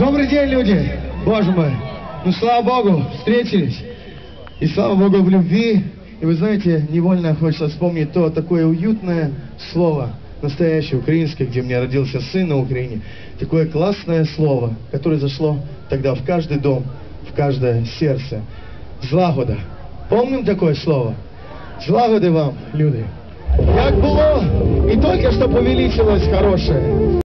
Добрый день, люди! Боже мой! Ну, слава Богу, встретились. И слава Богу в любви. И вы знаете, невольно хочется вспомнить то такое уютное слово, настоящее украинское, где у меня родился сын на Украине. Такое классное слово, которое зашло тогда в каждый дом, в каждое сердце. Злагода. Помним такое слово? Злагоди вам, люди. Як було, і тільки що повеличилось хорошее.